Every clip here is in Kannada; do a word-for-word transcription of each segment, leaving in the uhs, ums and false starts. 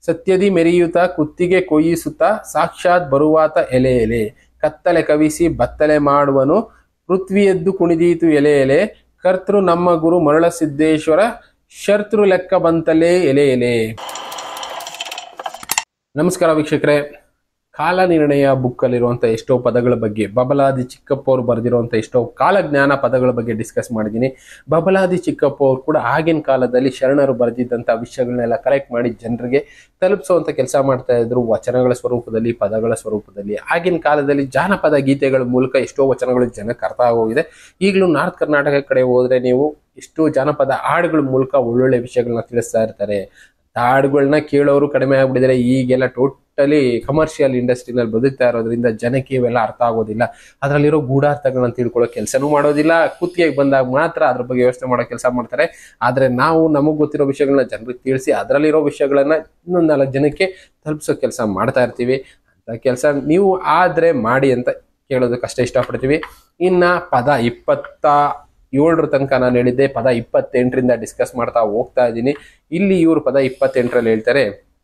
ಸತ್ಯದಿ ಮೆರೆಯುತ್ತ ಕುತ್ತಿಗೆ ಕೊಯ್ಯಿಸುತ್ತ ಸಾಕ್ಷಾತ್ ಬರುವಾತ ಎಲೆ ಎಲೆ ಕತ್ತಲೆ ಕವಿಸಿ ಬತ್ತಲೆ ಮಾಡುವನು ಪೃಥ್ವಿಯದ್ದು ಕುಣಿದೀತು ಎಲೆ ಎಲೆ ಕರ್ತೃ ನಮ್ಮ ಗುರು ಮರುಳ ಸಿದ್ದೇಶ್ವರ ಶರ್ತೃ ಲೆಕ್ಕ ಬಂತಲೇ ಎಲೆ ಎಲೆ. ನಮಸ್ಕಾರ ವೀಕ್ಷಕರೇ, ಕಾಲ ನಿರ್ಣಯ ಬುಕ್ ಅಲ್ಲಿರುವಂತ ಎಷ್ಟೋ ಪದಗಳ ಬಗ್ಗೆ, ಬಬಲಾದಿ ಚಿಕ್ಕಪ್ಪ ಅವರು ಬರೆದಿರುವಂತ ಎಷ್ಟೋ ಕಾಲಜ್ಞಾನ ಪದಗಳ ಬಗ್ಗೆ ಡಿಸ್ಕಸ್ ಮಾಡಿದ್ದೀನಿ. ಬಬಲಾದಿ ಚಿಕ್ಕಪ್ಪ ಅವರು ಕೂಡ ಆಗಿನ ಕಾಲದಲ್ಲಿ ಶರಣರು ಬರೆದಿದ್ದಂಥ ವಿಷಯಗಳನ್ನೆಲ್ಲ ಕಲೆಕ್ಟ್ ಮಾಡಿ ಜನರಿಗೆ ತಲುಪಿಸುವಂತ ಕೆಲಸ ಮಾಡ್ತಾ ಇದ್ರು, ವಚನಗಳ ಸ್ವರೂಪದಲ್ಲಿ, ಪದಗಳ ಸ್ವರೂಪದಲ್ಲಿ. ಆಗಿನ ಕಾಲದಲ್ಲಿ ಜಾನಪದ ಗೀತೆಗಳ ಮೂಲಕ ಎಷ್ಟೋ ವಚನಗಳು ಜನಕ್ಕೆ ಅರ್ಥ ಆಗೋಗಿದೆ. ಈಗಲೂ ನಾರ್ತ್ ಕರ್ನಾಟಕ ಕಡೆ ಹೋದ್ರೆ ನೀವು ಎಷ್ಟೋ ಜಾನಪದ ಹಾಡುಗಳ ಮೂಲಕ ಒಳ್ಳೊಳ್ಳೆ ವಿಷಯಗಳನ್ನ ತಿಳಿಸ್ತಾ ಇರ್ತಾರೆ. ಹಾಡುಗಳನ್ನ ಕೇಳೋರು ಕಡಿಮೆ ಆಗ್ಬಿಟ್ಟಿದ್ದಾರೆ. ಈಗೆಲ್ಲ ಟೋಟಲಿ ಕಮರ್ಷಿಯಲ್ ಇಂಡಸ್ಟ್ರಿನಲ್ಲಿ ಬದುಕ್ತಾ ಇರೋದ್ರಿಂದ ಜನಕ್ಕೆ ಇವೆಲ್ಲ ಅರ್ಥ ಆಗೋದಿಲ್ಲ. ಅದರಲ್ಲಿರೋ ಗೂಢಾರ್ಥಗಳನ್ನ ತಿಳ್ಕೊಳ್ಳೋ ಕೆಲಸನೂ ಮಾಡೋದಿಲ್ಲ. ಕುತ್ತಿಗೆಗೆ ಬಂದಾಗ ಮಾತ್ರ ಅದ್ರ ಬಗ್ಗೆ ಯೋಚನೆ ಮಾಡೋ ಕೆಲಸ ಮಾಡ್ತಾರೆ. ಆದ್ರೆ ನಾವು ನಮಗ್ ಗೊತ್ತಿರೋ ವಿಷಯಗಳನ್ನ ಜನರಿಗೆ ತಿಳಿಸಿ ಅದರಲ್ಲಿರೋ ವಿಷಯಗಳನ್ನ ಇನ್ನೊಂದು ನಾಲ್ಕು ಜನಕ್ಕೆ ತಲುಪಿಸೋ ಕೆಲಸ ಮಾಡ್ತಾ ಇರ್ತೀವಿ. ಅಂತ ಕೆಲಸ ನೀವು ಆದ್ರೆ ಮಾಡಿ ಅಂತ ಕೇಳೋದಕ್ಕಷ್ಟೇ ಇಷ್ಟಪಡ್ತೀವಿ. ಇನ್ನ ಪದ ಇಪ್ಪತ್ತ ಏಳರ ತನಕ ನಾನು ಹೇಳಿದ್ದೆ, ಪದ ಇಪ್ಪತ್ತೆಂಟರಿಂದ ಡಿಸ್ಕಸ್ ಮಾಡ್ತಾ ಹೋಗ್ತಾ ಇದ್ದೀನಿ. ಇಲ್ಲಿ ಇವರು ಪದ ಇಪ್ಪತ್ತೆಂಟರಲ್ಲಿ ಹೇಳ್ತಾರೆ,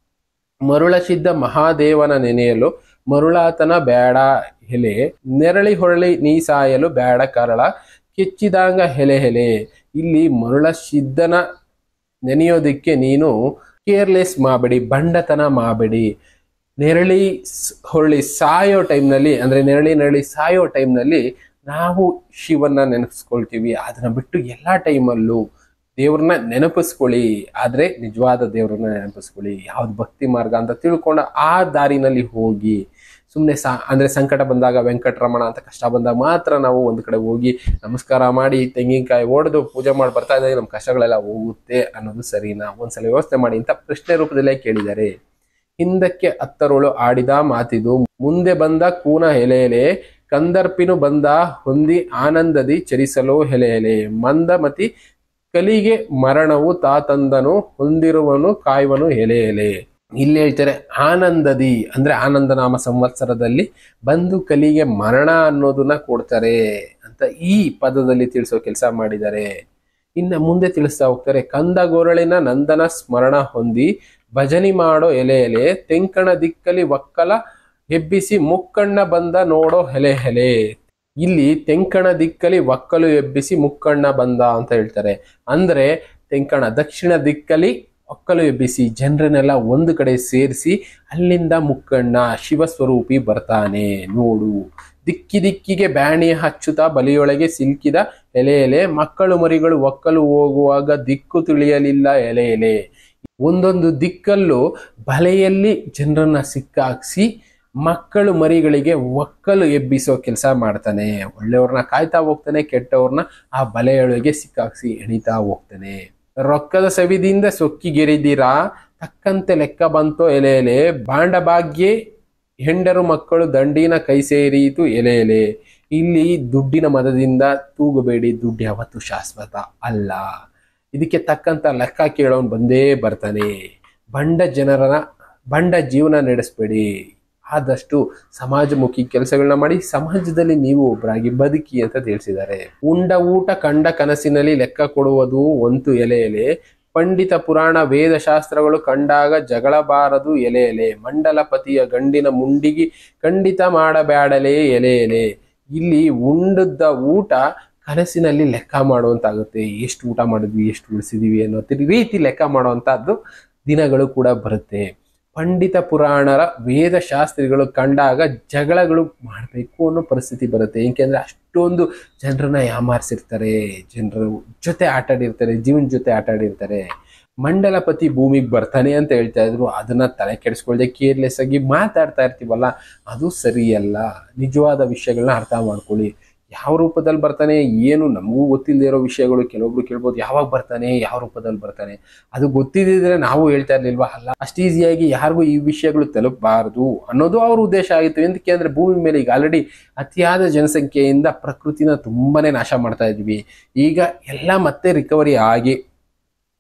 ಮರುಳಸಿದ್ದ ಮಹಾದೇವನ ನೆನೆಯಲು ಮರುಳಾತನ ಬೇಡ ಹೆಲೆ ನೆರಳಿ ಹೊರಳಿ ನೀ ಸಾಯಲು ಬೇಡ ಕರಳ ಕೆಚ್ಚಿದಾಂಗ ಹೆಲೆ ಹೆಲೆ. ಇಲ್ಲಿ ಮರುಳಸಿದ್ದನ ನೆನೆಯೋದಿಕ್ಕೆ ನೀನು ಕೇರ್ಲೆಸ್ ಮಾಡಬೇಡಿ, ಬಂಡತನ ಮಾಡಬೇಡಿ. ನೆರಳಿ ಹೊರಳಿ ಸಾಯೋ ಟೈಮ್ನಲ್ಲಿ, ಅಂದ್ರೆ ನೆರಳಿ ನೆರಳಿ ಸಾಯೋ ಟೈಮ್ನಲ್ಲಿ ನಾವು ಶಿವನ್ನ ನೆನಪಿಸ್ಕೊಳ್ತೀವಿ. ಅದನ್ನ ಬಿಟ್ಟು ಎಲ್ಲಾ ಟೈಮಲ್ಲೂ ದೇವ್ರನ್ನ ನೆನಪಿಸ್ಕೊಳ್ಳಿ. ಆದ್ರೆ ನಿಜವಾದ ದೇವ್ರನ್ನ ನೆನಪಿಸ್ಕೊಳ್ಳಿ. ಯಾವ್ದು ಭಕ್ತಿ ಮಾರ್ಗ ಅಂತ ತಿಳ್ಕೊಂಡು ಆ ದಾರಿನಲ್ಲಿ ಹೋಗಿ. ಸುಮ್ಮನೆ ಸಾ ಅಂದ್ರೆ ಸಂಕಟ ಬಂದಾಗ ವೆಂಕಟರಮಣ ಅಂತ ಕಷ್ಟ ಬಂದಾಗ ಮಾತ್ರ ನಾವು ಒಂದ್ ಕಡೆ ಹೋಗಿ ನಮಸ್ಕಾರ ಮಾಡಿ ತೆಂಗಿನಕಾಯಿ ಹೊಡೆದು ಪೂಜೆ ಮಾಡಿ ಬರ್ತಾ ಇದ್ದಾಗ ನಮ್ಮ ಕಷ್ಟಗಳೆಲ್ಲ ಹೋಗುತ್ತೆ ಅನ್ನೋದು ಸರಿನಾ? ಒಂದ್ಸಲ ಯೋಚನೆ ಮಾಡಿ ಅಂತ ಪ್ರಶ್ನೆ ರೂಪದಲ್ಲೇ ಕೇಳಿದ್ದಾರೆ. ಹಿಂದಕ್ಕೆ ಹತ್ತರೋಳು ಆಡಿದ ಮಾತಿದು ಮುಂದೆ ಬಂದ ಕೂನ ಎಲೆ ಎಲೆ ಕಂದರ್ಪಿನು ಬಂದ ಹೊಂದಿ ಆನಂದದಿ ಚರಿಸಲು ಹೆಲೆ ಎಲೆ ಮಂದಮತಿ ಕಲಿಗೆ ಮರಣವು ತಾತಂದನು ಹೊಂದಿರುವನು ಕಾಯುವನು ಎಲೆ ಎಲೆ. ಇಲ್ಲಿ ಹೇಳ್ತಾರೆ ಆನಂದದಿ ಅಂದ್ರೆ ಆನಂದ ನಾಮ ಸಂವತ್ಸರದಲ್ಲಿ ಬಂದು ಕಲಿಗೆ ಮರಣ ಅನ್ನೋದನ್ನ ಕೊಡ್ತಾರೆ ಅಂತ ಈ ಪದದಲ್ಲಿ ತಿಳಿಸೋ ಕೆಲಸ ಮಾಡಿದ್ದಾರೆ. ಇನ್ನು ಮುಂದೆ ತಿಳಿಸ್ತಾ ಹೋಗ್ತಾರೆ, ಕಂದ ಗೋರಳಿನ ನಂದನ ಸ್ಮರಣ ಹೊಂದಿ ಭಜನಿ ಮಾಡೋ ಎಲೆ ಎಲೆ ತೆಂಕಣ ದಿಕ್ಕಲಿ ಒಕ್ಕಲ ಎಬ್ಬಿಸಿ ಮುಕ್ಕಣ್ಣ ಬಂದ ನೋಡೋ ಹೆಲೆ ಹೆಲೆ. ಇಲ್ಲಿ ತೆಂಕಣ ದಿಕ್ಕಲಿ ಒಕ್ಕಲು ಎಬ್ಬಿಸಿ ಮುಕ್ಕಣ್ಣ ಬಂದ ಅಂತ ಹೇಳ್ತಾರೆ. ಅಂದ್ರೆ ತೆಂಕಣ ದಕ್ಷಿಣ ದಿಕ್ಕಲಿ ಒಕ್ಕಲು ಎಬ್ಬಿಸಿ ಜನರನ್ನೆಲ್ಲ ಒಂದು ಕಡೆ ಸೇರಿಸಿ ಅಲ್ಲಿಂದ ಮುಕ್ಕಣ್ಣ ಶಿವಸ್ವರೂಪಿ ಬರ್ತಾನೆ ನೋಡು. ದಿಕ್ಕಿ ದಿಕ್ಕಿಗೆ ಬ್ಯಾಣಿ ಹಚ್ಚುತ್ತಾ ಬಲಿಯೊಳಗೆ ಸಿಲ್ಕಿದ ಎಲೆ ಎಲೆ ಮಕ್ಕಳು ಮರಿಗಳು ಒಕ್ಕಲು ಹೋಗುವಾಗ ದಿಕ್ಕು ತಿಳಿಯಲಿಲ್ಲ ಎಲೆ ಎಲೆ. ಒಂದೊಂದು ದಿಕ್ಕಲ್ಲೂ ಬಲೆಯಲ್ಲಿ ಜನರನ್ನ ಸಿಕ್ಕಾಕ್ಸಿ ಮಕ್ಕಳು ಮರಿಗಳಿಗೆ ಒಕ್ಕಲು ಎಬ್ಬಿಸೋ ಕೆಲಸ ಮಾಡ್ತಾನೆ. ಒಳ್ಳೆಯವ್ರನ್ನ ಕಾಯ್ತಾ ಹೋಗ್ತಾನೆ, ಕೆಟ್ಟವ್ರನ್ನ ಆ ಬಲೆಯೊಳಗೆ ಸಿಕ್ಕಾಕ್ಸಿ ಎಣಿತಾ ಹೋಗ್ತಾನೆ. ರೊಕ್ಕದ ಸವಿದಿಂದ ಸೊಕ್ಕಿಗೆರಿದಿರಾ ತಕ್ಕಂತೆ ಲೆಕ್ಕ ಬಂತೋ ಎಲೆ ಎಲೆ ಬಾಂಡ ಭಾಗ್ಯೆ ಹೆಂಡರು ಮಕ್ಕಳು ದಂಡಿನ ಕೈ ಸೇರಿತು ಎಲೆ ಎಲೆ. ಇಲ್ಲಿ ದುಡ್ಡಿನ ಮದದಿಂದ ತೂಗಬೇಡಿ, ದುಡ್ಡು ಯಾವತ್ತು ಶಾಶ್ವತ ಅಲ್ಲ. ಇದಕ್ಕೆ ತಕ್ಕಂತ ಲೆಕ್ಕ ಕೇಳೋನ್ ಬಂದೇ ಬರ್ತಾನೆ. ಬಂಡ ಜನರನ್ನ ಬಂಡ ಜೀವನ ನಡೆಸಬೇಡಿ. ಆದಷ್ಟು ಸಮಾಜಮುಖಿ ಕೆಲಸಗಳನ್ನ ಮಾಡಿ ಸಮಾಜದಲ್ಲಿ ನೀವು ಒಬ್ಬರಾಗಿ ಬದುಕಿ ಅಂತ ತಿಳಿಸಿದ್ದಾರೆ. ಉಂಡ ಊಟ ಕಂಡ ಕನಸಿನಲ್ಲಿ ಲೆಕ್ಕ ಕೊಡುವುದು ಒಂತು ಎಲೆ ಎಲೆ ಪಂಡಿತ ಪುರಾಣ ವೇದ ಶಾಸ್ತ್ರಗಳು ಕಂಡಾಗ ಜಗಳಬಾರದು ಎಲೆ ಎಲೆ ಮಂಡಲಪತಿಯ ಗಂಡಿನ ಮುಂಡಿಗಿ ಖಂಡಿತ ಮಾಡಬೇಡಲೇ ಎಲೆ ಎಲೆ. ಇಲ್ಲಿ ಉಂಡದ ಊಟ ಕನಸಿನಲ್ಲಿ ಲೆಕ್ಕ ಮಾಡುವಂತಾಗುತ್ತೆ. ಎಷ್ಟು ಊಟ ಮಾಡಿದ್ವಿ, ಎಷ್ಟು ಉಳಿಸಿದೀವಿ ಅನ್ನೋ ರೀತಿ ಲೆಕ್ಕ ಮಾಡುವಂತಹದ್ದು ದಿನಗಳು ಕೂಡ ಬರುತ್ತೆ. ಪಂಡಿತ ಪುರಾಣರ ವೇದ ಶಾಸ್ತ್ರಿಗಳು ಕಂಡಾಗ ಜಗಳಗಳು ಮಾಡಬೇಕು ಅನ್ನೋ ಪರಿಸ್ಥಿತಿ ಬರುತ್ತೆ. ಏಕೆಂದ್ರೆ ಅಷ್ಟೊಂದು ಜನರನ್ನ ಯಾಮಾರಿಸಿರ್ತಾರೆ, ಜನರ ಜೊತೆ ಆಟಾಡಿರ್ತಾರೆ, ಜೀವನ ಜೊತೆ ಆಟಾಡಿರ್ತಾರೆ. ಮಂಡಲಪತಿ ಭೂಮಿಗೆ ಬರ್ತಾನೆ ಅಂತ ಹೇಳ್ತಾ ಇದ್ರು, ಅದನ್ನ ತಲೆ ಕೆಡಿಸ್ಕೊಳ್ದೆ ಕೇರ್ಲೆಸ್ ಆಗಿ ಮಾತಾಡ್ತಾ ಇರ್ತೀವಲ್ಲ, ಅದು ಸರಿಯಲ್ಲ. ನಿಜವಾದ ವಿಷಯಗಳನ್ನ ಅರ್ಥ ಮಾಡ್ಕೊಳ್ಳಿ. ಯಾವ ರೂಪದಲ್ಲಿ ಬರ್ತಾನೆ ಏನು ನಮಗೂ ಗೊತ್ತಿಲ್ಲದೆ ಇರೋ ವಿಷಯಗಳು ಕೆಲವೊಬ್ರು ಕೇಳ್ಬೋದು, ಯಾವಾಗ ಬರ್ತಾನೆ, ಯಾವ ರೂಪದಲ್ಲಿ ಬರ್ತಾನೆ, ಅದು ಗೊತ್ತಿದ್ದಿದ್ರೆ ನಾವು ಹೇಳ್ತಾ ಇರ್ಲಿಲ್ವಾ? ಅಲ್ಲ, ಅಷ್ಟು ಈಸಿಯಾಗಿ ಯಾರಿಗೂ ಈ ವಿಷಯಗಳು ತಲುಪಬಾರದು ಅನ್ನೋದು ಅವ್ರ ಉದ್ದೇಶ ಆಗಿತ್ತು. ಎಂದಕ್ಕೆ ಅಂದ್ರೆ ಭೂಮಿ ಮೇಲೆ ಈಗ ಆಲ್ರೆಡಿ ಅತಿಯಾದ ಜನಸಂಖ್ಯೆಯಿಂದ ಪ್ರಕೃತಿನ ತುಂಬಾನೇ ನಾಶ ಮಾಡ್ತಾ ಇದ್ವಿ. ಈಗ ಎಲ್ಲ ಮತ್ತೆ ರಿಕವರಿ ಆಗಿ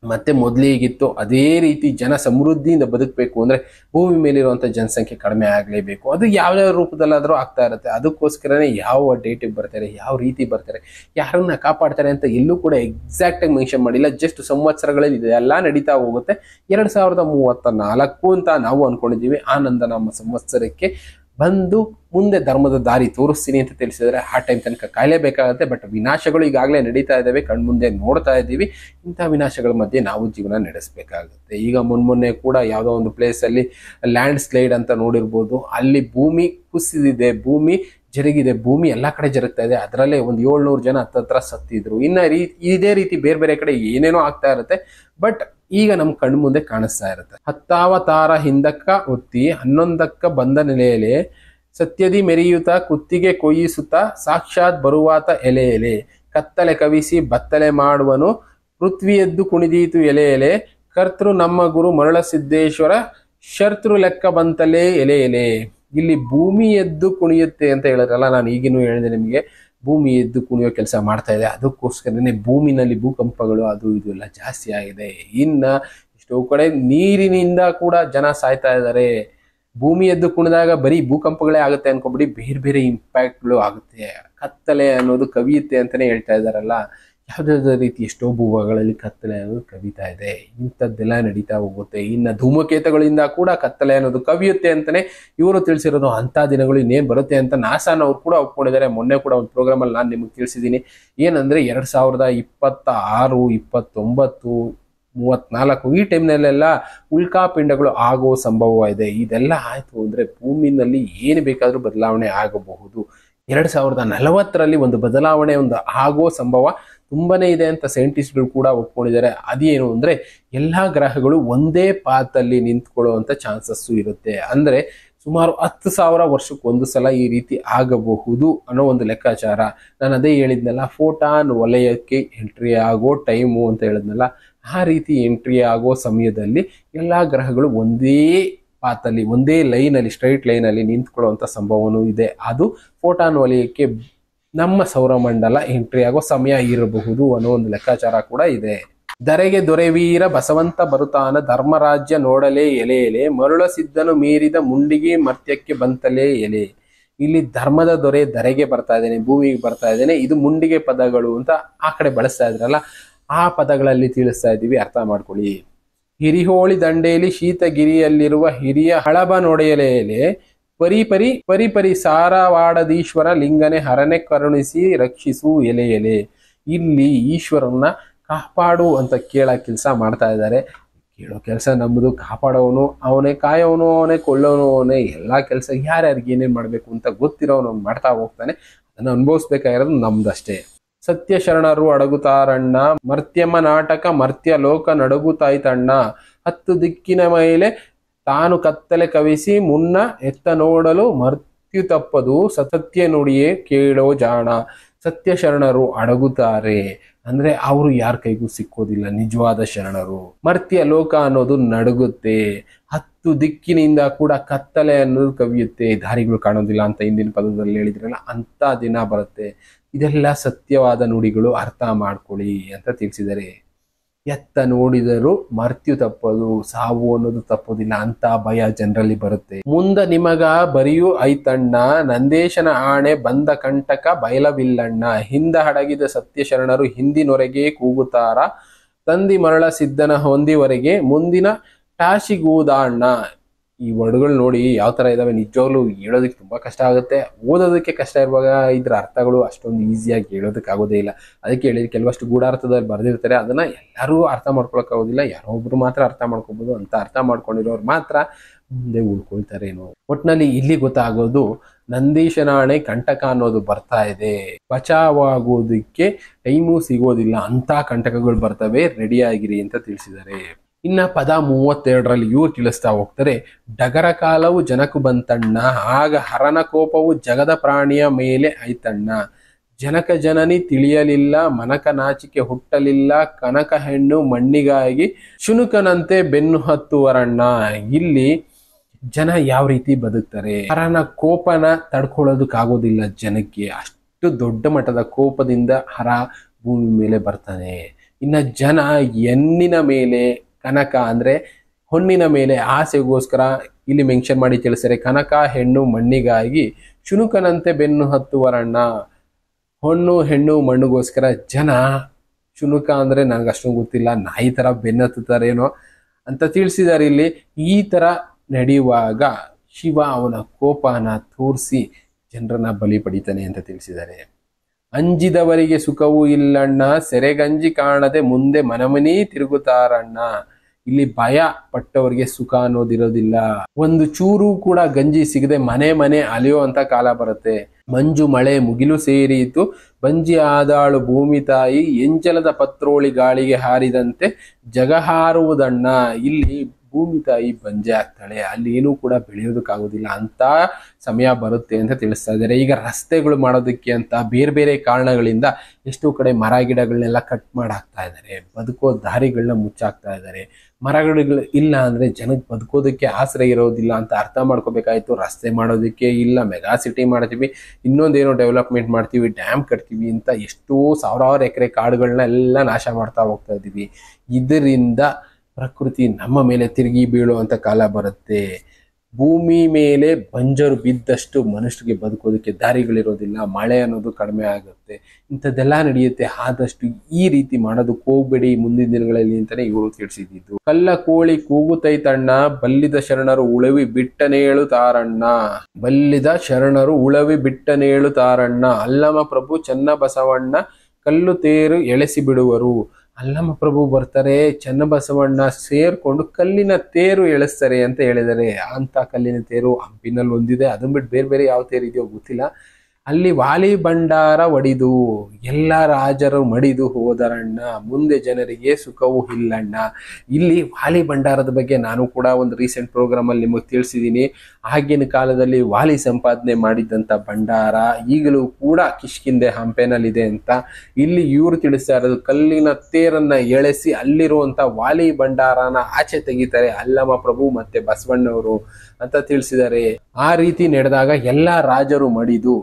ಮತ್ತೆ ಮೊದಲಿಗಿತ್ತು ಅದೇ ರೀತಿ ಜನ ಸಮೃದ್ಧಿಯಿಂದ ಬದುಕಬೇಕು ಅಂದ್ರೆ ಭೂಮಿ ಮೇಲಿರುವಂಥ ಜನಸಂಖ್ಯೆ ಕಡಿಮೆ ಆಗಲೇಬೇಕು. ಅದು ಯಾವ್ಯಾವ ರೂಪದಲ್ಲಾದರೂ ಆಗ್ತಾ ಇರುತ್ತೆ. ಅದಕ್ಕೋಸ್ಕರನೇ ಯಾವ ಡೇಟಿಗೆ ಬರ್ತಾರೆ, ಯಾವ ರೀತಿ ಬರ್ತಾರೆ, ಯಾರನ್ನ ಕಾಪಾಡ್ತಾರೆ ಅಂತ ಎಲ್ಲೂ ಕೂಡ ಎಕ್ಸಾಕ್ಟ್ ಆಗಿ ಮೆನ್ಷನ್ ಮಾಡಿಲ್ಲ. ಜಸ್ಟ್ ಸಂವತ್ಸರಗಳಲ್ಲಿ ಇದೆಲ್ಲ ನಡೀತಾ ಹೋಗುತ್ತೆ. ಎರಡ್ ಸಾವಿರದ ಮೂವತ್ತ ನಾಲ್ಕು ಅಂತ ನಾವು ಅನ್ಕೊಂಡಿದ್ದೀವಿ. ಆನಂದ ನಮ್ಮ ಸಂವತ್ಸರಕ್ಕೆ ಬಂದು ಮುಂದೆ ಧರ್ಮದ ದಾರಿ ತೋರಿಸ್ತೀನಿ ಅಂತ ತಿಳಿಸಿದ್ರೆ ಆ ಟೈಮ್ ತನಕ ಕಾಯಲೇಬೇಕಾಗತ್ತೆ. ಬಟ್ ವಿನಾಶಗಳು ಈಗಾಗಲೇ ನಡೀತಾ ಇದ್ದಾವೆ, ಕಣ್ಮುಂದೆ ನೋಡ್ತಾ ಇದ್ದೀವಿ. ಇಂಥ ವಿನಾಶಗಳ ಮಧ್ಯೆ ನಾವು ಜೀವನ ನಡೆಸಬೇಕಾಗುತ್ತೆ. ಈಗ ಮುನ್ಮೊನ್ನೆ ಕೂಡ ಯಾವುದೋ ಒಂದು ಪ್ಲೇಸಲ್ಲಿ ಲ್ಯಾಂಡ್ ಸ್ಲೈಡ್ ಅಂತ ನೋಡಿರ್ಬೋದು, ಅಲ್ಲಿ ಭೂಮಿ ಕುಸಿದಿದೆ, ಭೂಮಿ ಜರುಗಿದೆ, ಭೂಮಿ ಎಲ್ಲ ಕಡೆ ಜರುಗ್ತಾ ಇದೆ. ಅದರಲ್ಲೇ ಒಂದು ಏಳ್ನೂರು ಜನ ಹತ್ತತ್ರ ಸತ್ತಿದ್ರು. ಇನ್ನು ರೀ ಇದೇ ರೀತಿ ಬೇರೆ ಬೇರೆ ಕಡೆ ಏನೇನೋ ಆಗ್ತಾ ಇರುತ್ತೆ. ಬಟ್ ಈಗ ನಮ್ಮ ಕಣ್ಣು ಮುಂದೆ ಕಾಣಿಸ್ತಾ ಇರುತ್ತೆ. ಹತ್ತಾವತಾರ ಹಿಂದಕ್ಕ ಒತ್ತಿ ಹನ್ನೊಂದಕ್ಕ ಬಂದ ನೆಲೆಯಲೆ ಸತ್ಯದಿ ಮೆರೆಯುತ್ತ ಕುತ್ತಿಗೆ ಕೊಯ್ಯಿಸುತ್ತ ಸಾಕ್ಷಾತ್ ಬರುವಾತ ಎಲೆ ಎಲೆ ಕತ್ತಲೆ ಕವಿಸಿ ಬತ್ತಲೆ ಮಾಡುವನು ಪೃಥ್ವಿಯದ್ದು ಕುಣಿದೀತು ಎಲೆ ಎಲೆ ಕರ್ತೃ ನಮ್ಮ ಗುರು ಮರಳಸಿದ್ದೇಶ್ವರ ಶರ್ತೃ ಲೆಕ್ಕ ಬಂತಲೇ ಎಲೆ ಎಲೆ. ಇಲ್ಲಿ ಭೂಮಿ ಎದ್ದು ಕುಣಿಯುತ್ತೆ ಅಂತ ಹೇಳಿದ್ರಲ್ಲ, ನಾನು ಈಗಿನೂ ಹೇಳಿದೆ ನಿಮಗೆ, ಭೂಮಿ ಎದ್ದು ಕುಣಿಯೋ ಕೆಲಸ ಮಾಡ್ತಾ ಇದೆ. ಅದಕ್ಕೋಸ್ಕರನೇ ಭೂಮಿನಲ್ಲಿ ಭೂಕಂಪಗಳು ಅದು ಇದು ಎಲ್ಲ ಜಾಸ್ತಿ ಆಗಿದೆ. ಇನ್ನ ಎಷ್ಟೋ ಕಡೆ ನೀರಿನಿಂದ ಕೂಡ ಜನ ಸಾಯ್ತಾ ಇದ್ದಾರೆ. ಭೂಮಿ ಎದ್ದು ಕುಣಿದಾಗ ಬರೀ ಭೂಕಂಪಗಳೇ ಆಗುತ್ತೆ ಅನ್ಕೊಬಿಡಿ, ಬೇರೆ ಬೇರೆ ಇಂಪ್ಯಾಕ್ಟ್ಗಳು ಆಗುತ್ತೆ. ಕತ್ತಲೆ ಅನ್ನೋದು ಕವಿಯುತ್ತೆ ಅಂತಾನೆ ಹೇಳ್ತಾ ಇದ್ದಾರಲ್ಲ, ಯಾವುದಾದ ರೀತಿ ಎಷ್ಟೋ ಭೂಭಾಗಗಳಲ್ಲಿ ಕತ್ತಲೆ ಅನ್ನೋದು ಕವಿತಾ ಇದೆ. ಇಂಥದ್ದೆಲ್ಲ ನಡೀತಾ ಹೋಗುತ್ತೆ. ಇನ್ನು ಧೂಮಕೇತುಗಳಿಂದ ಕೂಡ ಕತ್ತಲೆ ಅನ್ನೋದು ಕವಿಯುತ್ತೆ ಅಂತಾನೆ ಇವರು ತಿಳಿಸಿರೋದು. ಅಂಥ ದಿನಗಳು ಇನ್ನೇನು ಬರುತ್ತೆ ಅಂತ ನಾಸಾನವ್ರು ಕೂಡ ಒಪ್ಕೊಂಡಿದ್ದಾರೆ. ಮೊನ್ನೆ ಕೂಡ ಒಂದು ಪ್ರೋಗ್ರಾಮಲ್ಲಿ ನಾನು ನಿಮಗೆ ತಿಳಿಸಿದ್ದೀನಿ. ಏನಂದರೆ ಎರಡು ಸಾವಿರದ ಇಪ್ಪತ್ತ ಆರು ಇಪ್ಪತ್ತೊಂಬತ್ತು ಮೂವತ್ನಾಲ್ಕು ಈ ಟೈಮ್ನಲ್ಲೆಲ್ಲ ಉಲ್ಕಾಪಿಂಡಗಳು ಆಗೋ ಸಂಭವ ಇದೆ. ಇದೆಲ್ಲ ಆಯಿತು ಅಂದರೆ ಭೂಮಿನಲ್ಲಿ ಏನು ಬೇಕಾದರೂ ಬದಲಾವಣೆ ಆಗಬಹುದು. ಎರಡು ಸಾವಿರದ ನಲವತ್ತರಲ್ಲಿ ಒಂದು ಬದಲಾವಣೆ ಒಂದು ಆಗೋ ಸಂಭವ ತುಂಬನೇ ಇದೆ ಅಂತ ಸೈಂಟಿಸ್ಟ್ಗಳು ಕೂಡ ಒಪ್ಕೊಂಡಿದ್ದಾರೆ. ಅದೇನು ಅಂದರೆ ಎಲ್ಲ ಗ್ರಹಗಳು ಒಂದೇ ಪಾತಲ್ಲಿ ನಿಂತ್ಕೊಳ್ಳುವಂಥ ಚಾನ್ಸಸ್ಸು ಇರುತ್ತೆ. ಅಂದರೆ ಸುಮಾರು ಹತ್ತು ಸಾವಿರ ವರ್ಷಕ್ಕೆ ಒಂದು ಸಲ ಈ ರೀತಿ ಆಗಬಹುದು ಅನ್ನೋ ಒಂದು ಲೆಕ್ಕಾಚಾರ. ನಾನು ಅದೇ ಹೇಳಿದ್ನಲ್ಲ, ಫೋಟಾನ್ ವಲಯಕ್ಕೆ ಎಂಟ್ರಿ ಆಗೋ ಟೈಮು ಅಂತ ಹೇಳಿದ್ನಲ್ಲ, ಆ ರೀತಿ ಎಂಟ್ರಿ ಆಗೋ ಸಮಯದಲ್ಲಿ ಎಲ್ಲ ಗ್ರಹಗಳು ಒಂದೇ ಪಾತಲ್ಲಿ ಒಂದೇ ಲೈನಲ್ಲಿ ಸ್ಟ್ರೈಟ್ ಲೈನಲ್ಲಿ ನಿಂತ್ಕೊಳ್ಳುವಂಥ ಸಂಭವನೂ ಇದೆ. ಅದು ಫೋಟಾನ್ ವಲಯಕ್ಕೆ ನಮ್ಮ ಸೌರಮಂಡಲ ಎಂಟ್ರಿ ಆಗೋ ಸಮಯ ಇರಬಹುದು ಅನ್ನೋ ಒಂದು ಲೆಕ್ಕಾಚಾರ ಕೂಡ ಇದೆ. ಧರೆಗೆ ದೊರೆವೀರ ಬಸವಂತ ಬರುತ್ತಾನ ಧರ್ಮರಾಜ್ಯ ನೋಡಲೇ ಎಲೆ ಎಲೆ ಮರುಳ ಸಿದ್ಧನು ಮೀರಿದ ಮುಂಡಿಗೆ ಮರ್ತ್ಯಕ್ಕೆ ಬಂತಲೇ ಎಲೆ. ಇಲ್ಲಿ ಧರ್ಮದ ದೊರೆ ಧರೆಗೆ ಬರ್ತಾ ಇದ್ದೇನೆ, ಭೂಮಿಗೆ ಬರ್ತಾ ಇದ್ದೇನೆ, ಇದು ಮುಂಡಿಗೆ ಪದಗಳು ಅಂತ ಆ ಕಡೆ ಬಳಸ್ತಾ ಇದ್ರಲ್ಲ, ಆ ಪದಗಳಲ್ಲಿ ತಿಳಿಸ್ತಾ ಇದ್ದೀವಿ, ಅರ್ಥ ಮಾಡ್ಕೊಳ್ಳಿ. ಹಿರಿಹೋಳಿ ದಂಡೇಲಿ ಶೀತಗಿರಿಯಲ್ಲಿರುವ ಹಿರಿಯ ಹಳಬ ನೊಡೆಯಲೆಯಲೆ ಪರಿ ಪರಿ ಪರಿ ಪರಿ ಸಾರವಾಡದೀಶ್ವರ ಲಿಂಗನೆ ಹರನೆ ಕರುಣಿಸಿ ರಕ್ಷಿಸು ಎಲೆ ಎಲೆ. ಇಲ್ಲಿ ಈಶ್ವರನ್ನ ಕಾಪಾಡು ಅಂತ ಕೇಳೋ ಕೆಲಸ ಮಾಡ್ತಾ ಇದ್ದಾರೆ. ಕೇಳೋ ಕೆಲಸ ನಮ್ಮದು, ಕಾಪಾಡೋನು ಅವನೇ, ಕಾಯೋನು ಅವನೇ, ಕೊಳ್ಳೋನು ಅವನೇ. ಎಲ್ಲ ಕೆಲಸ ಯಾರ್ಯಾರಿಗೆ ಏನೇನು ಮಾಡಬೇಕು ಅಂತ ಗೊತ್ತಿರೋನು ಮಾಡ್ತಾ ಹೋಗ್ತಾನೆ. ಅದನ್ನು ಅನುಭವಿಸ್ಬೇಕಾಗಿರೋದು ನಮ್ದಷ್ಟೇ. ಸತ್ಯ ಶರಣರು ಅಡಗುತ್ತಾರಣ್ಣ ಮರ್ತ್ಯಮ್ಮ ನಾಟಕ ಮರ್ತ್ಯ ಲೋಕ ನಡಗುತ್ತಾಯ್ತಣ್ಣ ಹತ್ತು ದಿಕ್ಕಿನ ಮೇಲೆ ತಾನು ಕತ್ತಲೆ ಕವಿಸಿ ಮುನ್ನ ಎತ್ತ ನೋಡಲು ಮರ್ತ್ಯು ತಪ್ಪದು ಸತ್ಯ ನುಡಿಯೇ ಕೇಳೋ ಜಾಣ. ಸತ್ಯ ಶರಣರು ಅಡಗುತ್ತಾರೆ ಅಂದ್ರೆ ಅವರು ಯಾರ ಕೈಗೂ ಸಿಕ್ಕೋದಿಲ್ಲ, ನಿಜವಾದ ಶರಣರು. ಮರ್ತ್ಯ ಲೋಕ ಅನ್ನೋದು ನಡುಗುತ್ತೆ, ಹತ್ತು ದಿಕ್ಕಿನಿಂದ ಕೂಡ ಕತ್ತಲೆ ಅನ್ನೋದು ಕವಿಯುತ್ತೆ, ದಾರಿಗಳು ಕಾಣೋದಿಲ್ಲ ಅಂತ ಹಿಂದಿನ ಪದದಲ್ಲಿ ಹೇಳಿದ್ರಲ್ಲ, ಅಂತ ದಿನ ಬರುತ್ತೆ. ಇದೆಲ್ಲ ಸತ್ಯವಾದ ನುಡಿಗಳು, ಅರ್ಥ ಮಾಡ್ಕೊಳ್ಳಿ ಅಂತ ತಿಳಿಸಿದರೆ. ಎತ್ತ ನೋಡಿದರೂ ಮರ್ತ್ಯು ತಪ್ಪದು, ಸಾವು ಅನ್ನೋದು ತಪ್ಪೋದಿಲ್ಲ ಅಂತ ಭಯ ಜನರಲ್ಲಿ ಬರುತ್ತೆ. ಮುಂದ ನಿಮಗ ಬರಿಯು ಐತಣ್ಣ ನಂದೇಶನ ಆಣೆ ಬಂದ ಕಂಟಕ ಬಯಲವಿಲ್ಲಣ್ಣ. ಹಿಂದ ಹಡಗಿದ ಸತ್ಯ ಶರಣರು ಹಿಂದಿನೊರೆಗೆ ಕೂಗುತ್ತಾರ ತಂದಿ ಮರಳ ಸಿದ್ಧನ ಹೊಂದಿವರೆಗೆ ಮುಂದಿನ ಟಾಶಿಗೂದಾಣ್ಣ. ಈ ವರ್ಡ್ಗಳು ನೋಡಿ ಯಾವ ತರ ಇದಾವೆ, ನಿಜವಾಗ್ಲೂ ಹೇಳೋದಕ್ಕೆ ತುಂಬಾ ಕಷ್ಟ ಆಗುತ್ತೆ. ಓದೋದಕ್ಕೆ ಕಷ್ಟ ಇರುವಾಗ ಇದ್ರ ಅರ್ಥಗಳು ಅಷ್ಟೊಂದು ಈಸಿಯಾಗಿ ಹೇಳೋದಕ್ಕೆ ಆಗೋದೇ ಇಲ್ಲ. ಅದಕ್ಕೆ ಹೇಳಿ ಕೆಲವಷ್ಟು ಗೂಢಾರ್ಥದಲ್ಲಿ ಬರೆದಿರ್ತಾರೆ, ಅದನ್ನ ಎಲ್ಲರೂ ಅರ್ಥ ಮಾಡ್ಕೊಳಕ್ ಆಗೋದಿಲ್ಲ, ಯಾರೊಬ್ರು ಮಾತ್ರ ಅರ್ಥ ಮಾಡ್ಕೋಬಹುದು. ಅಂತ ಅರ್ಥ ಮಾಡ್ಕೊಂಡಿರೋರು ಮಾತ್ರ ಮುಂದೆ ಉಳ್ಕೊಳ್ತಾರೇನೋ. ಒಟ್ನಲ್ಲಿ ಇಲ್ಲಿ ಗೊತ್ತಾಗೋದು ನಂದೀಶನಾಣೆ ಕಂಟಕ ಅನ್ನೋದು ಬರ್ತಾ ಇದೆ, ಬಚಾವಾಗೋದಕ್ಕೆ ಟೈಮು ಸಿಗೋದಿಲ್ಲ, ಅಂತ ಕಂಟಕಗಳು ಬರ್ತವೆ, ರೆಡಿ ಆಗಿರಿ ಅಂತ ತಿಳಿಸಿದ್ದಾರೆ. ಇನ್ನ ಪದ ಮೂವತ್ತೆರಡರಲ್ಲಿ ಇವ್ರು ತಿಳಿಸ್ತಾ ಹೋಗ್ತಾರೆ. ಡಗರ ಕಾಲವು ಜನಕು ಬಂತಣ್ಣ ಆಗ ಹರನ ಕೋಪವು ಜಗದ ಪ್ರಾಣಿಯ ಮೇಲೆ ಐತಣ್ಣ. ಜನಕ ಜನನಿ ತಿಳಿಯಲಿಲ್ಲ ಮನಕ ನಾಚಿಕೆ ಹುಟ್ಟಲಿಲ್ಲ ಕನಕ ಹೆಣ್ಣು ಮಣ್ಣಿಗಾಗಿ ಶುನುಕನಂತೆ ಬೆನ್ನು ಹತ್ತುವರಣ್ಣ. ಇಲ್ಲಿ ಜನ ಯಾವ ರೀತಿ ಬದುಕ್ತಾರೆ, ಹರನ ಕೋಪನ ತಡ್ಕೊಳ್ಳೋದಕ್ಕಾಗೋದಿಲ್ಲ ಜನಕ್ಕೆ. ಅಷ್ಟು ದೊಡ್ಡ ಮಟ್ಟದ ಕೋಪದಿಂದ ಹರ ಭೂಮಿ ಮೇಲೆ ಬರ್ತಾನೆ. ಇನ್ನ ಜನ ಹೆಣ್ಣಿನ ಮೇಲೆ ಕನಕ ಅಂದ್ರೆ ಹೊನ್ನಿನ ಮೇಲೆ ಆಸೆಗೋಸ್ಕರ ಇಲ್ಲಿ ಮೆನ್ಷನ್ ಮಾಡಿ ತಿಳಿಸ್ತಾರೆ. ಕನಕ ಹೆಣ್ಣು ಮಣ್ಣಿಗಾಗಿ ಶುನುಕನಂತೆ ಬೆನ್ನು ಹತ್ತುವರಣ್ಣ. ಹೊಣ್ಣು ಹೆಣ್ಣು ಮಣ್ಣಿಗೋಸ್ಕರ ಜನ ಶುನುಕ ಅಂದ್ರೆ ನನಗೆ ಅಷ್ಟೊಂದು ಗೊತ್ತಿಲ್ಲ, ನಾಯಿ ತರ ಬೆನ್ನು ಹತ್ತುತ್ತಾರೇನೋ ಅಂತ ತಿಳಿಸಿದ್ದಾರೆ ಇಲ್ಲಿ. ಈ ತರ ನಡೆಯುವಾಗ ಶಿವ ಅವನ ಕೋಪನ ತೋರಿಸಿ ಜನರನ್ನ ಬಲಿ ಪಡಿತಾನೆ ಅಂತ ತಿಳಿಸಿದ್ದಾರೆ. ಅಂಜಿದವರಿಗೆ ಸುಖವೂ ಇಲ್ಲಣ್ಣ, ಸೆರೆಗಂಜಿ ಕಾಣದೆ ಮುಂದೆ ಮನಮನಿ ತಿರುಗುತ್ತಾರಣ್ಣ. ಇಲ್ಲಿ ಭಯ ಪಟ್ಟವರಿಗೆ ಸುಖ ಅನ್ನೋದಿರೋದಿಲ್ಲ. ಒಂದು ಚೂರು ಕೂಡ ಗಂಜಿ ಸಿಗದೆ ಮನೆ ಮನೆ ಅಲೆಯುವಂತ ಕಾಲ ಬರುತ್ತೆ. ಮಂಜು ಮಳೆ ಮುಗಿಲು ಸೇರಿತು, ಬಂಜಿ ಆದಾಳು ಭೂಮಿ ತಾಯಿ, ಎಂಜಲದ ಪತ್ರೋಳಿ ಗಾಳಿಗೆ ಹಾರಿದಂತೆ ಜಗಹಾರುವುದಣ್ಣ. ಇಲ್ಲಿ ಭೂಮಿ ತಾಯಿ ಬಂಜೆ ಆಗ್ತಾಳೆ, ಅಲ್ಲಿ ಏನೂ ಕೂಡ ಬೆಳೆಯೋದಕ್ಕಾಗೋದಿಲ್ಲ ಅಂತ ಸಮಯ ಬರುತ್ತೆ ಅಂತ ತಿಳಿಸ್ತಾ ಇದ್ದಾರೆ. ಈಗ ರಸ್ತೆಗಳು ಮಾಡೋದಕ್ಕೆ ಅಂತ ಬೇರೆ ಬೇರೆ ಕಾರಣಗಳಿಂದ ಎಷ್ಟೋ ಕಡೆ ಮರ ಗಿಡಗಳನ್ನೆಲ್ಲ ಕಟ್ ಮಾಡಾಕ್ತಾ ಇದ್ದಾರೆ, ಬದುಕೋ ದಾರಿಗಳನ್ನ ಮುಚ್ಚಾಕ್ತಾ ಇದ್ದಾರೆ. ಮರಗಳು ಇಲ್ಲ ಅಂದ್ರೆ ಜನಕ್ಕೆ ಬದುಕೋದಕ್ಕೆ ಆಶ್ರಯ ಇರೋದಿಲ್ಲ ಅಂತ ಅರ್ಥ ಮಾಡ್ಕೋಬೇಕಾಯ್ತು. ರಸ್ತೆ ಮಾಡೋದಕ್ಕೆ ಇಲ್ಲ, ಮೆಗಾ ಸಿಟಿ ಮಾಡ್ತೀವಿ, ಇನ್ನೊಂದೇನೋ ಡೆವಲಪ್ಮೆಂಟ್ ಮಾಡ್ತೀವಿ, ಡ್ಯಾಮ್ ಕಟ್ತೀವಿ ಅಂತ ಎಷ್ಟೋ ಸಾವಿರಾರು ಎಕರೆ ಕಾಡುಗಳನ್ನ ಎಲ್ಲ ನಾಶ ಮಾಡ್ತಾ ಹೋಗ್ತಾ ಇದ್ದೀವಿ. ಇದರಿಂದ ಪ್ರಕೃತಿ ನಮ್ಮ ಮೇಲೆ ತಿರುಗಿ ಬೀಳುವಂತ ಕಾಲ ಬರುತ್ತೆ. ಭೂಮಿ ಮೇಲೆ ಬಂಜರು ಬಿದ್ದಷ್ಟು ಮನುಷ್ಯರಿಗೆ ಬದುಕೋದಕ್ಕೆ ದಾರಿಗಳಿರೋದಿಲ್ಲ, ಮಳೆ ಅನ್ನೋದು ಕಡಿಮೆ ಆಗುತ್ತೆ, ಇಂಥದ್ದೆಲ್ಲ ನಡೆಯುತ್ತೆ. ಆದಷ್ಟು ಈ ರೀತಿ ಮಾಡೋದಕ್ಕೆ ಹೋಗ್ಬೇಡಿ ಮುಂದಿನ ದಿನಗಳಲ್ಲಿ ಅಂತಾನೆ ಇವರು ತಿಳಿಸಿದ್ದು. ಕಲ್ಲ ಕೋಳಿ ಕೂಗುತ್ತೈತಣ್ಣ, ಬಲ್ಲಿದ ಶರಣರು ಉಳವಿ ಬಿಟ್ಟನೇಳು ತಾರಣ್ಣ. ಬಲ್ಲಿದ ಶರಣರು ಉಳವಿ ಬಿಟ್ಟನೇಳು ತಾರಣ್ಣ. ಅಲ್ಲಮ ಪ್ರಭು ಚನ್ನ ಬಸವಣ್ಣ ಕಲ್ಲು ತೇರು ಎಳೆಸಿ ಬಿಡುವರು. ಅಲ್ಲಮ್ಮ ಪ್ರಭು ಬರ್ತಾರೆ, ಚನ್ನಬಸವಣ್ಣ ಸೇರ್ಕೊಂಡು ಕಲ್ಲಿನ ತೇರು ಎಳೆಸ್ತಾರೆ ಅಂತ ಹೇಳಿದ್ದಾರೆ. ಅಂತ ಕಲ್ಲಿನ ತೇರು ಹಂಪಿನಲ್ಲಿ ಒಂದಿದೆ, ಅದನ್ನ ಬಿಟ್ಟು ಬೇರೆ ಬೇರೆ ಯಾವ ತೇರು ಇದೆಯೋ ಗೊತ್ತಿಲ್ಲ. ಅಲ್ಲಿ ವಾಲಿ ಭಂಡಾರ ಒಡಿದು ಎಲ್ಲ ರಾಜರು ಮಡಿದು ಹೋದರಣ್ಣ, ಮುಂದೆ ಜನರಿಗೆ ಸುಖವೂ ಇಲ್ಲಣ್ಣ. ಇಲ್ಲಿ ವಾಲಿ ಭಂಡಾರದ ಬಗ್ಗೆ ನಾನು ಕೂಡ ಒಂದು ರೀಸೆಂಟ್ ಪ್ರೋಗ್ರಾಮ್ ಅಲ್ಲಿ ನಿಮಗೆ ತಿಳಿಸಿದ್ದೀನಿ. ಆಗಿನ ಕಾಲದಲ್ಲಿ ವಾಲಿ ಸಂಪಾದನೆ ಮಾಡಿದ್ದಂಥ ಭಂಡಾರ ಈಗಲೂ ಕೂಡ ಕಿಷ್ಕಿಂದೆ ಹಂಪೆನಲ್ಲಿದೆ ಅಂತ ಇಲ್ಲಿ ಇವರು ತಿಳಿಸ್ತಾ ಇರೋದು. ಕಲ್ಲಿನ ತೇರನ್ನ ಎಳೆಸಿ ಅಲ್ಲಿರುವಂತ ವಾಲಿ ಭಂಡಾರನ ಆಚೆ ತೆಗಿತಾರೆ ಅಲ್ಲಮ ಪ್ರಭು ಮತ್ತೆ ಬಸವಣ್ಣವರು ಅಂತ ತಿಳಿಸಿದ್ದಾರೆ. ಆ ರೀತಿ ನಡೆದಾಗ ಎಲ್ಲಾ ರಾಜರು ಮಡಿದು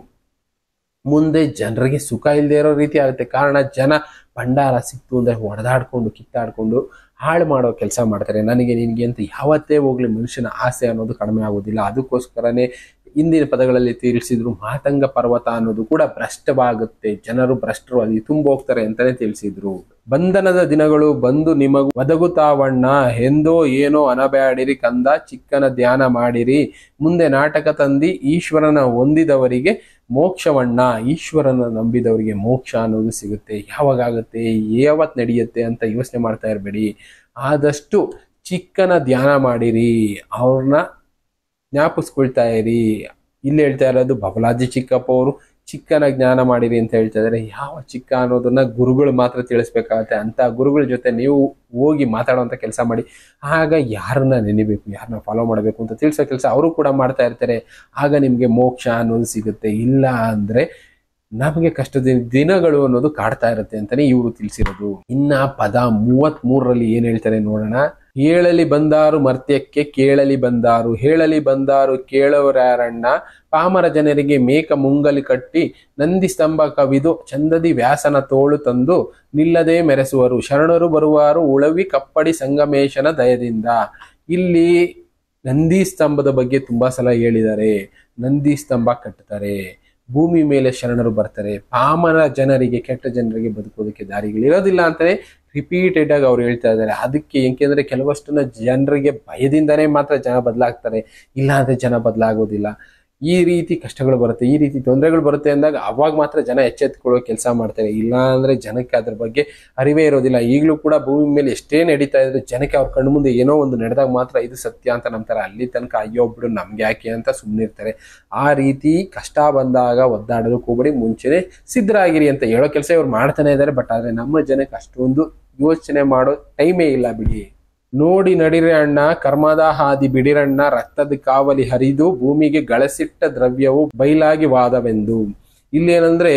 ಮುಂದೆ ಜನರಿಗೆ ಸುಖ ಇಲ್ಲದೆ ಇರೋ ರೀತಿ ಆಗುತ್ತೆ. ಕಾರಣ ಜನ ಭಂಡಾರ ಸಿಕ್ತು ಅಂದ್ರೆ ಹೊಡೆದಾಡ್ಕೊಂಡು ಕಿತ್ತಾಡ್ಕೊಂಡು ಹಾಳು ಮಾಡೋ ಕೆಲಸ ಮಾಡ್ತಾರೆ. ನನಗೆ ನಿನಗೆ ಅಂತ ಯಾವತ್ತೇ ಹೋಗ್ಲಿ ಮನುಷ್ಯನ ಆಸೆ ಅನ್ನೋದು ಕಡಿಮೆ ಆಗೋದಿಲ್ಲ. ಅದಕ್ಕೋಸ್ಕರನೇ ಇಂದಿನ ಪದಗಳಲ್ಲಿ ತಿಳಿಸಿದ್ರು ಮಾತಂಗ ಪರ್ವತ ಅನ್ನೋದು ಕೂಡ ಭ್ರಷ್ಟವಾಗುತ್ತೆ, ಜನರು ಭ್ರಷ್ಟರು ಅಲ್ಲಿ ತುಂಬ ಹೋಗ್ತಾರೆ ಅಂತಾನೆ ತಿಳಿಸಿದ್ರು. ಬಂಧನದ ದಿನಗಳು ಬಂದು ನಿಮಗೂ ಒದಗುತ್ತಾವಣ್ಣ, ಎಂದೋ ಏನೋ ಅನಬ್ಯಾಡಿರಿ ಕಂದ, ಚಿಕ್ಕನ ಧ್ಯಾನ ಮಾಡಿರಿ, ಮುಂದೆ ನಾಟಕ ತಂದಿ ಈಶ್ವರನ ಹೊಂದಿದವರಿಗೆ ಮೋಕ್ಷವಣ್ಣ. ಈಶ್ವರನ ನಂಬಿದವರಿಗೆ ಮೋಕ್ಷ ಅನ್ನೋದು ಸಿಗುತ್ತೆ. ಯಾವಾಗ ಆಗುತ್ತೆ, ಯಾವತ್ ನಡೆಯುತ್ತೆ ಅಂತ ಯೋಚನೆ ಮಾಡ್ತಾ ಇರಬೇಡಿ. ಆದಷ್ಟು ಚಿಕ್ಕನ ಧ್ಯಾನ ಮಾಡಿರಿ, ಅವ್ರನ್ನ ಜ್ಞಾಪಿಸ್ಕೊಳ್ತಾ ಇರಿ. ಇಲ್ಲಿ ಹೇಳ್ತಾ ಇರೋದು ಬಬಲಾಜಿ ಚಿಕ್ಕಪ್ಪ ಅವರು ಚಿಕ್ಕನ ಜ್ಞಾನ ಮಾಡಿರಿ ಅಂತ ಹೇಳ್ತಾ ಇದ್ದಾರೆ. ಯಾವ ಚಿಕ್ಕ ಅನ್ನೋದನ್ನ ಗುರುಗಳು ಮಾತ್ರ ತಿಳಿಸ್ಬೇಕಾಗತ್ತೆ. ಅಂತ ಗುರುಗಳ ಜೊತೆ ನೀವು ಹೋಗಿ ಮಾತಾಡುವಂತ ಕೆಲಸ ಮಾಡಿ. ಆಗ ಯಾರನ್ನ ನೆನಿಬೇಕು, ಯಾರನ್ನ ಫಾಲೋ ಮಾಡಬೇಕು ಅಂತ ತಿಳಿಸೋ ಕೆಲಸ ಅವರು ಕೂಡ ಮಾಡ್ತಾ ಇರ್ತಾರೆ. ಆಗ ನಿಮ್ಗೆ ಮೋಕ್ಷ ಅನ್ನೋದು ಸಿಗುತ್ತೆ. ಇಲ್ಲ ಅಂದ್ರೆ ನಮಗೆ ಕಷ್ಟದ ದಿನಗಳು ಅನ್ನೋದು ಕಾಡ್ತಾ ಇರುತ್ತೆ ಅಂತಾನೆ ಇವರು ತಿಳಿಸಿರೋದು. ಇನ್ನ ಪದ ಮೂವತ್ತ್ ಮೂರರಲ್ಲಿ ಏನ್ ಹೇಳ್ತಾರೆ ನೋಡೋಣ. ಹೇಳಲಿ ಬಂದಾರು ಮರ್ತ್ಯಕ್ಕೆ ಕೇಳಲಿ ಬಂದಾರು, ಹೇಳಲಿ ಬಂದಾರು ಕೇಳೋರ್ಯಾರಣ್ಣ, ಪಾಮರ ಜನರಿಗೆ ಮೇಕ ಮುಂಗಲಿ ಕಟ್ಟಿ ನಂದಿ ಸ್ತಂಭ ಕವಿದು ಚಂದದಿ ವ್ಯಾಸನ ತೋಳು ತಂದು ನಿಲ್ಲದೆ ಮೆರೆಸುವರು, ಶರಣರು ಬರುವಾರು ಉಳವಿ ಕಪ್ಪಡಿ ಸಂಗಮೇಶನ ದಯದಿಂದ. ಇಲ್ಲಿ ನಂದಿ ಸ್ತಂಭದ ಬಗ್ಗೆ ತುಂಬಾ ಸಲ ಹೇಳಿದ್ದಾರೆ. ನಂದಿ ಸ್ತಂಭ ಕಟ್ಟುತ್ತಾರೆ, ಭೂಮಿ ಮೇಲೆ ಶರಣರು ಬರ್ತಾರೆ, ಪಾಮರ ಜನರಿಗೆ ಕೆಟ್ಟ ಜನರಿಗೆ ಬದುಕೋದಕ್ಕೆ ದಾರಿಗಳಿರೋದಿಲ್ಲ ಅಂತಾನೆ ರಿಪೀಟೆಡ್ ಆಗಿ ಅವ್ರು ಹೇಳ್ತಾ ಇದ್ದಾರೆ. ಅದಕ್ಕೆ ಏಕೆಂದ್ರೆ ಕೆಲವಷ್ಟನ್ನ ಜನರಿಗೆ ಭಯದಿಂದನೇ ಮಾತ್ರ ಜನ ಬದಲಾಗ್ತಾರೆ, ಇಲ್ಲ ಅಂದ್ರೆ ಜನ ಬದಲಾಗೋದಿಲ್ಲ. ಈ ರೀತಿ ಕಷ್ಟಗಳು ಬರುತ್ತೆ, ಈ ರೀತಿ ತೊಂದರೆಗಳು ಬರುತ್ತೆ ಅಂದಾಗ ಅವಾಗ ಮಾತ್ರ ಜನ ಎಚ್ಚೆತ್ಕೊಳ್ಳೋ ಕೆಲಸ ಮಾಡ್ತಾರೆ. ಇಲ್ಲ ಅಂದ್ರೆ ಜನಕ್ಕೆ ಅದ್ರ ಬಗ್ಗೆ ಅರಿವೇ ಇರೋದಿಲ್ಲ. ಈಗಲೂ ಕೂಡ ಭೂಮಿ ಮೇಲೆ ಎಷ್ಟೇ ನಡೀತಾ ಇದ್ರು ಜನಕ್ಕೆ ಅವ್ರ ಕಣ್ಣು ಮುಂದೆ ಏನೋ ಒಂದು ನಡೆದಾಗ ಮಾತ್ರ ಇದು ಸತ್ಯ ಅಂತ ನಂಬ್ತಾರೆ. ಅಲ್ಲಿ ತನಕ ಅಯ್ಯೋ ಬಿಡು ನಮ್ಗೆ ಯಾಕೆ ಅಂತ ಸುಮ್ಮನಿರ್ತಾರೆ. ಆ ರೀತಿ ಕಷ್ಟ ಬಂದಾಗ ಒದ್ದಾಡೋದಕ್ಕೆ ಹೋಗ್ಬೇಡಿ, ಮುಂಚೆನೆ ಸಿದ್ಧರಾಗಿರಿ ಅಂತ ಹೇಳೋ ಕೆಲಸ ಇವ್ರು ಮಾಡ್ತಾನೆ ಇದ್ದಾರೆ. ಬಟ್ ಆದ್ರೆ ನಮ್ಮ ಜನಕ್ಕೆ ಅಷ್ಟೊಂದು ಯೋಚನೆ ಮಾಡೋ ಟೈಮೇ ಇಲ್ಲ ಬಿಡಿ. ನೋಡಿ ನಡಿರೆ ಅಣ್ಣ ಕರ್ಮದ ಹಾದಿ ಬಿಡಿರಣ್ಣ, ರಕ್ತದ ಕಾವಲಿ ಹರಿದು ಭೂಮಿಗೆ ಗಳಸಿಟ್ಟ ದ್ರವ್ಯವು ಬಯಲಾಗಿ ವಾದವೆಂದು. ಇಲ್ಲೇನಂದ್ರೆ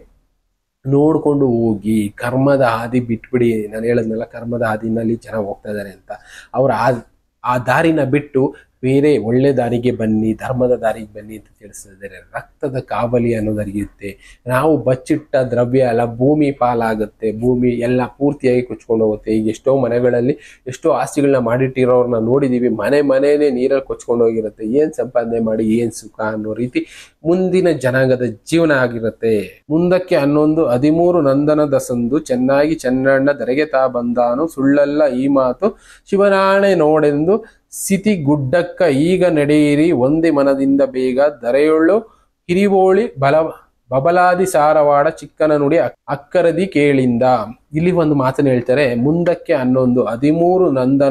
ನೋಡ್ಕೊಂಡು ಹೋಗಿ ಕರ್ಮದ ಹಾದಿ ಬಿಟ್ಬಿಡಿ. ನಾನು ಹೇಳದ್ನೆಲ್ಲ ಕರ್ಮದ ಹಾದಿನಲ್ಲಿ ಜನ ಹೋಗ್ತಾ ಇದ್ದಾರೆ ಅಂತ. ಅವ್ರ ಆ ಆ ದಾರಿನ ಬಿಟ್ಟು ಬೇರೆ ಒಳ್ಳೆ ದಾರಿಗೆ ಬನ್ನಿ, ಧರ್ಮದ ದಾರಿಗೆ ಬನ್ನಿ ಅಂತ ತಿಳಿಸ್ತಾ ಇದ್ದಾರೆ. ರಕ್ತದ ಕಾವಲಿ ಅನ್ನೋದು ಅರಿಯುತ್ತೆ. ನಾವು ಬಚ್ಚಿಟ್ಟ ದ್ರವ್ಯ ಅಲ್ಲ, ಭೂಮಿ ಪಾಲಾಗುತ್ತೆ, ಭೂಮಿ ಎಲ್ಲ ಪೂರ್ತಿಯಾಗಿ ಕೊಚ್ಕೊಂಡು ಹೋಗುತ್ತೆ. ಈಗ ಎಷ್ಟೋ ಮನೆಗಳಲ್ಲಿ ಎಷ್ಟೋ ಆಸ್ತಿಗಳನ್ನ ಮಾಡಿಟ್ಟಿರೋರನ್ನ ನೋಡಿದೀವಿ, ಮನೆ ಮನೆಯೇ ನೀರಲ್ಲಿ ಕೊಚ್ಕೊಂಡು ಹೋಗಿರುತ್ತೆ. ಏನ್ ಸಂಪಾದನೆ ಮಾಡಿ ಏನ್ ಸುಖ ಅನ್ನೋ ರೀತಿ ಮುಂದಿನ ಜನಾಂಗದ ಜೀವನ ಆಗಿರುತ್ತೆ. ಮುಂದಕ್ಕೆ ಹನ್ನೊಂದು ಹದಿಮೂರು ನಂದನದ ಸಂದು ಚೆನ್ನಾಗಿ ಚೆನ್ನಣ್ಣ ಧರೆಗೆ ತಾ ಬಂದಾನು, ಸುಳ್ಳಲ್ಲ ಈ ಮಾತು ಶಿವನಾಣೆ ನೋಡೆಂದು ಸಿತಿ ಗುಡ್ಡಕ್ಕ ಈಗ ನಡೆಯಿರಿ, ಒಂದೇ ಮನದಿಂದ ಬೇಗ ದರೆಯೊಳ್ಳು ಹಿರಿವೋಳಿ ಬಲ ಬಬಲಾದಿ ಸಾರವಾಡ ಚಿಕ್ಕನ ನುಡಿ ಅಕ್ಕರದಿ ಕೇಳಿಂದ. ಇಲ್ಲಿ ಒಂದು ಮಾತನ್ನು ಹೇಳ್ತಾರೆ, ಮುಂದಕ್ಕೆ ಹನ್ನೊಂದು ಹದಿಮೂರು ನಂದನ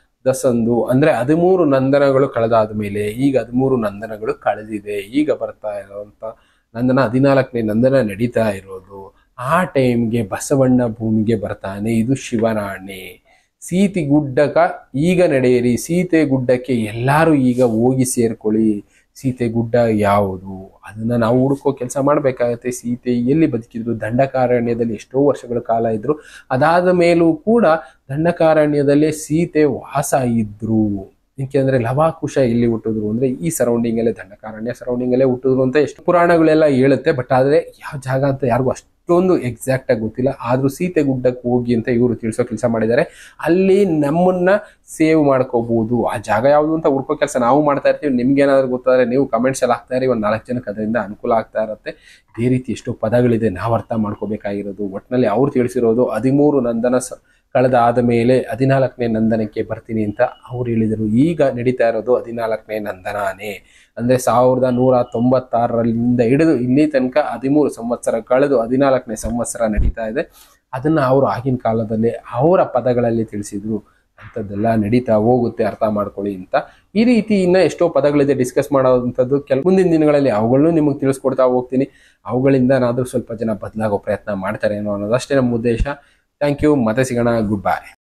ದಸಂದು ಅಂದ್ರೆ ಹದಿಮೂರು ನಂದನಗಳು ಕಳೆದಾದ ಮೇಲೆ ಈಗ ಹದಿಮೂರು ನಂದನಗಳು ಕಳೆದಿದೆ. ಈಗ ಬರ್ತಾ ಇರುವಂತ ನಂದನ ಹದಿನಾಲ್ಕನೇ ನಂದನ ನಡೀತಾ ಇರೋದು. ಆ ಟೈಮ್ಗೆ ಬಸವಣ್ಣ ಭೂಮಿಗೆ ಬರ್ತಾನೆ. ಇದು ಶಿವನಾಣೆ. ಸೀತೆ ಗುಡ್ಡಕ ಈಗ ನಡೆಯಿರಿ, ಸೀತೆ ಗುಡ್ಡಕ್ಕೆ ಎಲ್ಲರೂ ಈಗ ಹೋಗಿ ಸೇರ್ಕೊಳ್ಳಿ. ಸೀತೆ ಗುಡ್ಡ ಯಾವುದು ಅದನ್ನ ನಾವು ಹುಡುಕೋ ಕೆಲಸ ಮಾಡ್ಬೇಕಾಗತ್ತೆ. ಸೀತೆ ಎಲ್ಲಿ ಬದುಕಿದ್ರು? ದಂಡಕಾರಣ್ಯದಲ್ಲಿ ಎಷ್ಟೋ ವರ್ಷಗಳ ಕಾಲ ಇದ್ರು. ಅದಾದ ಮೇಲೂ ಕೂಡ ದಂಡಕಾರಣ್ಯದಲ್ಲೇ ಸೀತೆ ವಾಸ ಇದ್ರು. ಏಕೆಂದ್ರೆ ಲವಾಕುಶ ಎಲ್ಲಿ ಹುಟ್ಟಿದ್ರು ಅಂದ್ರೆ ಈ ಸರೌಂಡಿಂಗ್ ಅಲ್ಲೇ, ದಂಡಕಾರಣ್ಯ ಸರೌಂಡಿಂಗ್ ಅಲ್ಲೇ ಹುಟ್ಟಿದ್ರು ಅಂತ ಎಷ್ಟು ಪುರಾಣಗಳೆಲ್ಲ ಹೇಳುತ್ತೆ. ಬಟ್ ಆದ್ರೆ ಯಾವ ಜಾಗ ಅಂತ ಯಾರಿಗೂ ಅಷ್ಟೊಂದು ಎಕ್ಸಾಕ್ಟ್ ಆಗಿ ಗೊತ್ತಿಲ್ಲ. ಆದ್ರೂ ಸೀತೆ ಗುಡ್ಡಕ್ಕೆ ಹೋಗಿ ಅಂತ ಇವರು ತಿಳಿಸೋ ಕೆಲಸ ಮಾಡಿದ್ದಾರೆ. ಅಲ್ಲಿ ನಮ್ಮನ್ನ ಸೇವ್ ಮಾಡ್ಕೋಬಹುದು. ಆ ಜಾಗ ಯಾವುದು ಅಂತ ಹುಡ್ಕೋ ಕೆಲಸ ನಾವು ಮಾಡ್ತಾ ಇರ್ತೀವಿ. ನಿಮ್ಗೆ ಏನಾದ್ರು ಗೊತ್ತಾದ್ರೆ ನೀವು ಕಮೆಂಟ್ಸ್ ಎಲ್ಲ ಹಾಕ್ತಾ ಇರಿ. ಒಂದ್ ನಾಲ್ಕು ಜನಕ್ಕೆ ಅದರಿಂದ ಅನುಕೂಲ ಆಗ್ತಾ ಇರುತ್ತೆ. ಇದೇ ರೀತಿ ಎಷ್ಟೋ ಪದಗಳಿದೆ, ನಾವು ಅರ್ಥ ಮಾಡ್ಕೋಬೇಕಾಗಿರೋದು. ಒಟ್ಟಿನಲ್ಲಿ ಅವ್ರು ತಿಳಿಸಿರೋದು ಹದಿಮೂರು ನಂದನ ಕಳೆದ ಆದ ಮೇಲೆ ಹದಿನಾಲ್ಕನೇ ನಂದನಕ್ಕೆ ಬರ್ತೀನಿ ಅಂತ ಅವ್ರು ಹೇಳಿದರು. ಈಗ ನಡೀತಾ ಇರೋದು ಹದಿನಾಲ್ಕನೇ ನಂದನಾನೇ. ಅಂದ್ರೆ ಸಾವಿರದ ನೂರ ತೊಂಬತ್ತಾರರಿಂದ ಹಿಡಿದು ಇಲ್ಲಿ ತನಕ ಹದಿಮೂರು ಸಂವತ್ಸರ ಕಳೆದು ಹದಿನಾಲ್ಕನೇ ಸಂವತ್ಸರ ನಡೀತಾ ಇದೆ. ಅದನ್ನ ಅವರು ಆಗಿನ ಕಾಲದಲ್ಲಿ ಅವರ ಪದಗಳಲ್ಲಿ ತಿಳಿಸಿದ್ರು. ಅಂಥದ್ದೆಲ್ಲ ನಡೀತಾ ಹೋಗುತ್ತೆ, ಅರ್ಥ ಮಾಡ್ಕೊಳ್ಳಿ ಅಂತ. ಈ ರೀತಿ ಇನ್ನ ಎಷ್ಟೋ ಪದಗಳಿದೆ ಡಿಸ್ಕಸ್ ಮಾಡೋವಂಥದ್ದು. ಕೆಲ ಮುಂದಿನ ದಿನಗಳಲ್ಲಿ ಅವುಗಳನ್ನು ನಿಮಗೆ ತಿಳಿಸ್ಕೊಡ್ತಾ ಹೋಗ್ತೀನಿ. ಅವುಗಳಿಂದ ನಾದ್ರೂ ಸ್ವಲ್ಪ ಜನ ಬದಲಾಗೋ ಪ್ರಯತ್ನ ಮಾಡ್ತಾರೆ ಏನೋ ಅನ್ನೋದಷ್ಟೇ ನಮ್ಮ ಉದ್ದೇಶ. Thank you. ಮತ್ತೆ ಸಿಗೋಣ. Good by.